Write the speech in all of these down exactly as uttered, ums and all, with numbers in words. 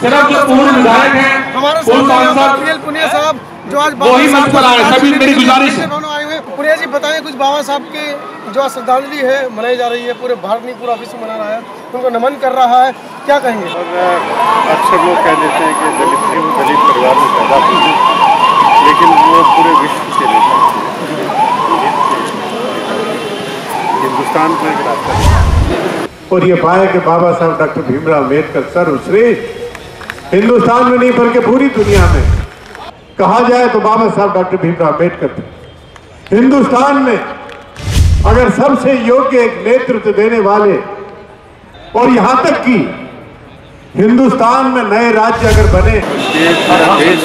सिर्फ जो पूर्व विधायक हैं, हमारे सांसद पुनिया साहब जो आज वही मंच पर आए, सभी मेरी गुजारिश है। आए हुए पुनिया जी बताएं कुछ बाबा साहब के जो श्रद्धांजलि है मनाई जा रही है, पूरे भारत नहीं पूरा विश्व मना रहा है, उनको नमन कर रहा है, क्या कहेंगे? अक्सर लोग कह देते हैं कि दलित थे, वो दलित परिवार में पैदा हुए, लेकिन वो पूरे विश्व के नेता हिंदुस्तान को एक रास्ता। और ये पाया कि बाबा साहब डॉक्टर भीमराव अम्बेडकर सर्वश्रेष्ठ हिंदुस्तान में नहीं बल्कि पूरी दुनिया में कहा जाए तो बाबा साहब डॉक्टर भीमराव अम्बेडकर थे। हिंदुस्तान में अगर सबसे योग्य एक नेतृत्व देने वाले और यहां तक कि हिंदुस्तान में नए राज्य अगर बने, देश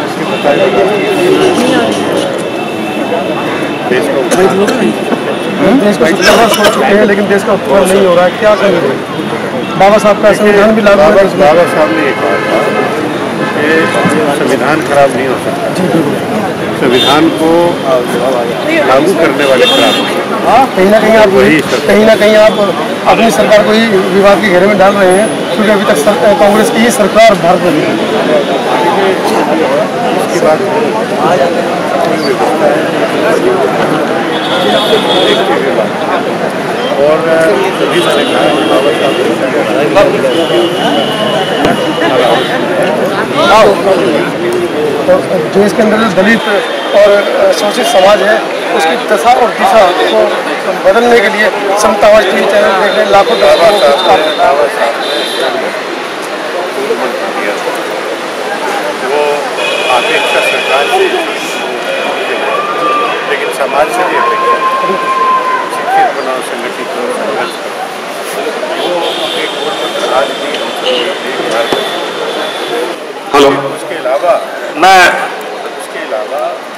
देश का सोच चुके हैं लेकिन देश का उत्थान नहीं हो रहा है, क्या करेंगे? बाबा साहब का संविधान भी लागू है। बाबा साहब ने ये कहा था कि संविधान खराब नहीं हो सकता, संविधान को लागू करने वाले खराब नहीं। हाँ, कहीं ना कहीं आप वही कहीं ना कहीं आप अपनी सरकार को ही विवाद के घेरे में डाल रहे हैं, क्योंकि अभी तक कांग्रेस की ही सरकार भारत में है। इसकी बात और सभी मैंने कहा बाबा तो जो इसके अंदर जो दलित और शोषित समाज है उसकी दशा और दिशा को बदलने के लिए समतावाद टीवी चैनल देख रहे लाखों वो अपेक्षा सरकार से, लेकिन समाज से भी अपेक्षा शिक्षित बनाओ, संगठित करो, संघर्ष करो। वो एक गोल आज भी हेलो, उसके अलावा मैं उसके अलावा